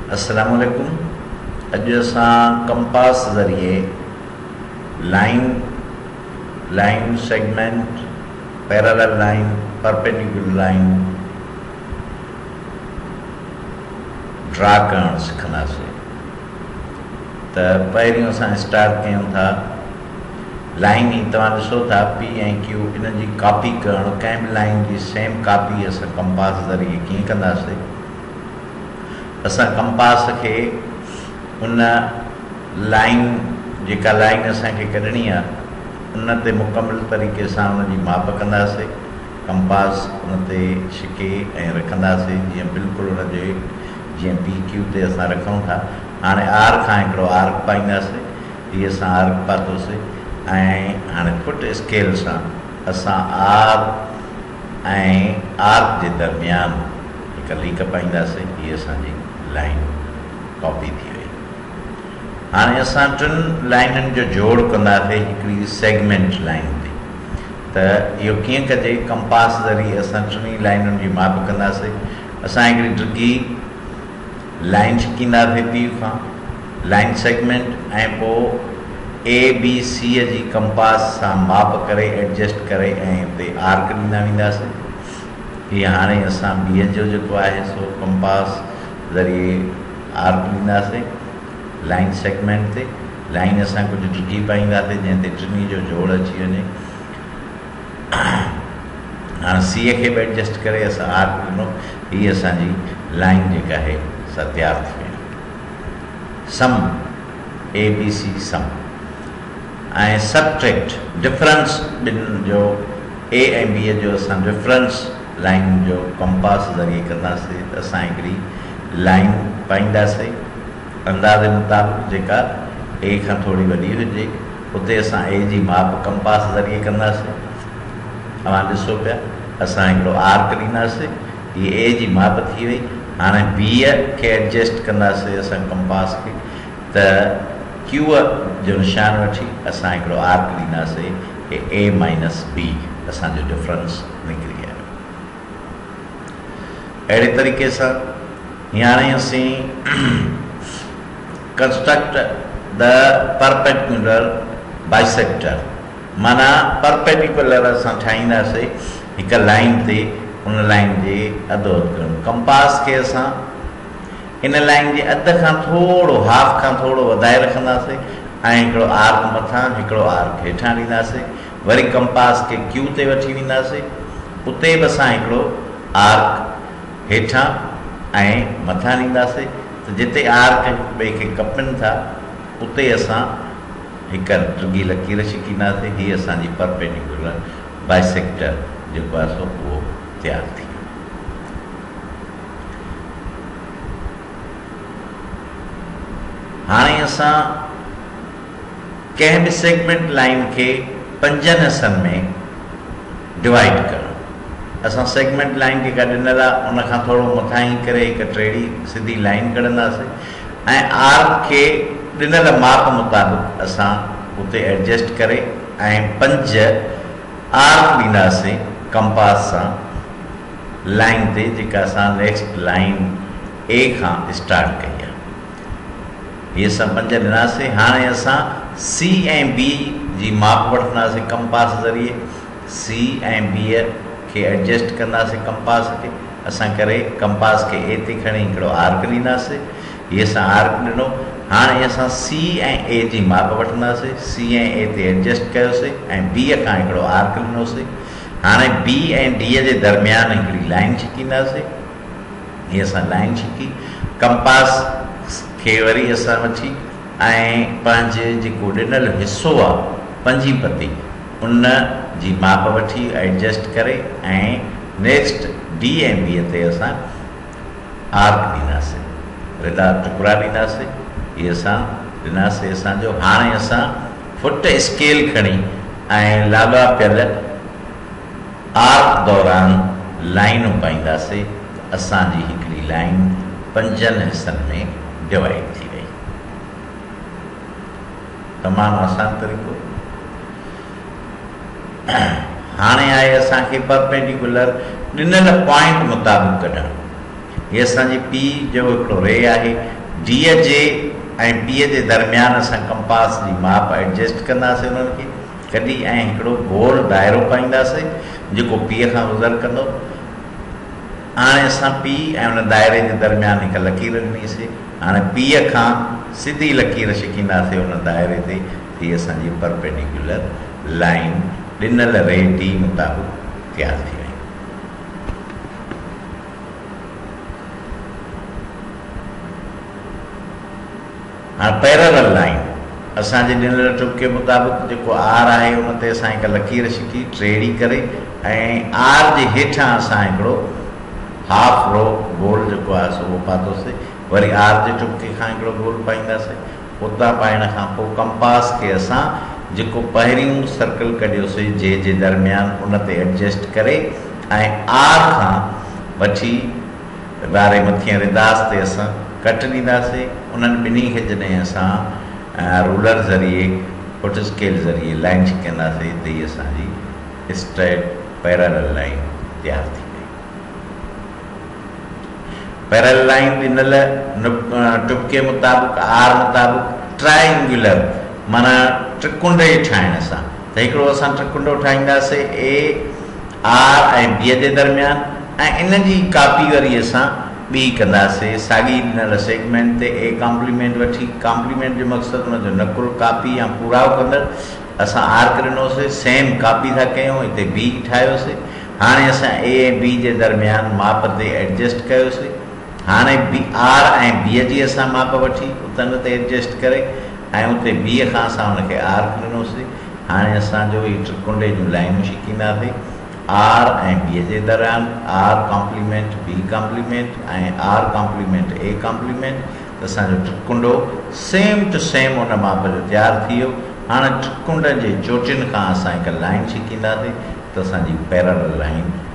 अस्सलामुअलैकुम। अॼु असां कंपास ज़रिए line segment, parallel line, perpendicular line draw करणु सिखंदासीं। त पहिरियों असां स्टार्ट कयूं था लाइन ही तव्हां ॾिसो था पी ऐं क्यू, इन जी कॉपी करणु, कंहिं बि लाइन जी सेम कॉपी असां कंपास ज़रिए कीअं कंदासीं। असां कंपास खे उन लाइन, जेका लाइन असांखे कढणी आहे, उन ते मुकमल तरीक़े सां उन जी माप कंदासीं। कंपास उन ते छिके ऐं रखंदासीं जीअं बिल्कुलु उन जे जीअं पी क्यू ते असां रखूं था। हाणे आर खां हिकिड़ो आर्क पाईंदासीं। हीअ असां आर्क पातोसीं ऐं हाणे फुट स्केल सां असां आर ऐं आर्क जे दरमियान हिकु लीक पाईंदासीं। हीअ असांजी लाइन कॉपी थी वई। हाणे असां टिनि लाइनुनि जो जोड़ कंदासीं हिकिड़ी सेगमेंट लाइन ते। त इहो कीअं कजे? कंपास ज़रिए असां टिनी लाइनुनि जी माप कंदासीं। असां हिकिड़ी डिघी लाइन छिकींदासीं पी खां, लाइन सेगमेंट, ऐं पोइ ए बी सी जी कंपास सां माप करे एडजस्ट करे ऐं हिते आर्क ॾींदा वेंदासीं। हीअ हाणे असां ॿिए जो जेको आहे सो कंपास ज़रिए आर्क ॾींदासीं लाइन सेगमेंट ते। लाइन असां कुझु डिघी पाईंदासीं जंहिं ते टिनी जो जोड़ अची वञे। हाणे सीअ खे बि एडजस्ट करे असां आर्क ॾिनो। हीअ असांजी लाइन जेका आहे सा तैयार थी वई। सम ए बी सी सम ऐं सबट्रैक्ट डिफरेंस ॿिनि जो, ए ऐं बी जो असां डिफरेंस लाइन जो कंपास ज़रिए कंदासीं। त असां हिकिड़ी लाइन पाईंदासीं अंदाज़े मुताबिक़ जेका ए खां थोरी वॾी हुजे। उते असां ए जी माप कंपास ज़रिए कंदासीं। तव्हां ॾिसो पिया, असां हिकिड़ो आर्क ॾींदासीं। हीअ ए जी माप थी वई। हाणे बीअ खे एडजस्ट कंदासीं असां कंपास खे। त क्यूअ जो निशान वठी असां हिकिड़ो आर्क ॾींदासीं कि ए माइनस बी असांजो डिफरेंस निकिरी आयो। अहिड़े तरीक़े सां हाणे असीं कंस्ट्रक्ट द परपेंडिकुलर बाइसेक्टर, माना परपेंडिकुलर असां ठाहींदासीं हिकु लाइन ते, उन लाइन जे अधु करणु। कंपास खे असां इन लाइन जे अधु खां थोरो, हाफ खां थोरो वधाए रखंदासीं ऐं हिकिड़ो आर्क मथां, हिकिड़ो आर्क हेठां ॾींदासीं। वरी कंपास खे क्यू ते वठी वेंदासीं। उते बि असां हिकिड़ो आर्क हेठां ऐं मथां ॾींदासीं। त जिते आर्क ॿिए खे कपनि था उते असां हिकु डिघी लकीर छिकींदासीं। हीअ असांजी परपेंडिकुलर बाइसेक्टर जेको आहे सो उहो तैयार थी। हाणे असां कंहिं बि सेगमेंट लाइन खे 5 हिसनि में डिवाइड करणु। असां सेगमेंट लाइन जेका ॾिनल आहे उन खां थोरो मथां ई करे हिकु टेढ़ी सिधी लाइन कढंदासीं ऐं आर्क खे ॾिनल माप मुताबिक़ असां उते एडजस्ट करे ऐं 5 आर्क ॾींदासीं कंपास सां लाइन ते, जेका असां नेक्स्ट लाइन ए खां स्टार्ट कई आहे। इहे असां 5 ॾिनासीं। हाणे असां सी ऐं बी जी माप वठंदासीं कंपास ज़रिए। सी ऐं बीअ खे एडजस्ट कंदासीं कंपास खे। असां करे कंपास खे ए ते खणी हिकिड़ो आर्क ॾींदासीं। हीअ असां आर्क ॾिनो। हाणे असां सी ऐं ए जी माप वठंदासीं। सी ऐं ए ते एडजस्ट कयोसीं ऐं बीअ खां हिकिड़ो आर्क ॾिनोसीं। हाणे बी ऐं डीअ जे दरमियान हिकिड़ी लाइन छिकींदासीं। हीअ असां लाइन छिकी। कंपास खे वरी असां वठी ऐं पंहिंजे जेको ॾिनल हिसो आहे 5 पती, उन जी माप वठी एडजस्ट करे ऐं नेक्स्ट डी ऐं बीअ ते असां आर्क ॾींदासीं, रिदा टुकड़ा ॾींदासीं। इहे असां ॾिनासीं असांजो। हाणे असां फुट स्केल खणी ऐं लाॻापियल आर्क दौरान लाइनूं पाईंदासीं। असांजी हिकिड़ी लाइन 5 हिसनि में डिवाइड थी वई। तमामु आसान तरीक़ो। हाणे आहे असांखे परपेंडिकुलर ॾिनल पॉइंट मुताबिक़ कढणु। ये असांजी पी जो हिकिड़ो रे आहे। डीअ जे ऐं पीअ जे दरमियान असां कंपास जी माप एडजस्ट कंदासीं उन्हनि खे कॾहिं, ऐं हिकिड़ो गोल दाइरो पाईंदासीं जेको पीअ खां गुज़र कंदो। हाणे असां पी ऐं उन दाइरे जे दरमियान हिकु लकीर ॾिनीसीं। हाणे पीअ खां सिधी लकीर छिकींदासीं उन दाइरे ते, हीअ असांजी परपेंडिकुलर लाइन ॾिनल रे डी मुताबिक़ तयारु थी वई। हाणे पैरेलल लाइन असांजे ॾिनल टुके मुताबिक़ जेको आर आहे उन ते असां हिकु लकीर छिकी टेड़ी करे, ऐं आर जे हेठां असां हिकिड़ो हाफ रो गोल जेको आहे सो उहो पातोसीं। वरी आर जे टुके खां हिकिड़ो गोल पाईंदासीं। उतां पाइण खां पोइ कंपास खे असां जेको पहिरियों सर्कल कढियोसीं जे दरमियान उन ते एडजस्ट करे, ऐं आर खां वठी वारे मथियां रिदास ते असां कट ॾींदासीं। उन्हनि ॿिन्ही खे जॾहिं असां रूलर ज़रिए फुट स्केल ज़रिए लाइन छिकींदासीं त हीअ असांजी स्ट्रेट पैरेलल लाइन तयारु थी वई। पैरेलल लाइन ॾिनल टुके मुताबिक़ आर मुताबिक़ ट्रायंगुलर माना त्रिकुंड ई ठाहिण सां, त हिकिड़ो असां त्रिकुंडो ठाहींदासीं ए आर ऐं बीअ जे दरमियान, ऐं इन जी कापी वरी असां ॿी कंदासीं साॻी ॾिनल सेगमेंट ते ए कॉम्प्लीमेंट वठी। कॉम्प्लीमेंट जो मक़सदु हुनजो नकुल कापी या पूराव कंदड़। असां आर्क ॾिनोसीं, सेम कापी था कयूं, हिते बी ठाहियोसीं। हाणे असां ए ऐं बी जे दरमियान माप ते एडजस्ट कयोसीं। हाणे बी आर ऐं बीअ जी असां माप वठी उतनि ते एडजस्ट करे, ऐं उते बीअ खां असां हुनखे आर्क ॾिनोसीं। हाणे असांजो हीअ त्रिकुंडे जूं लाइनूं छिकींदासीं आर ऐं बीअ जे दरमियान, आर कॉम्प्लीमेंट बी कॉम्प्लीमेंट ऐं आर कॉम्प्लीमेंट ए कॉम्प्लीमेंट। त असांजो त्रिकुंडो सेम टू सेम उन माप जो तयारु थी वियो। हाणे त्रिकुंड जे चोटियुनि खां असां हिकु लाइन छिकींदासीं त असांजी पैरेलल लाइन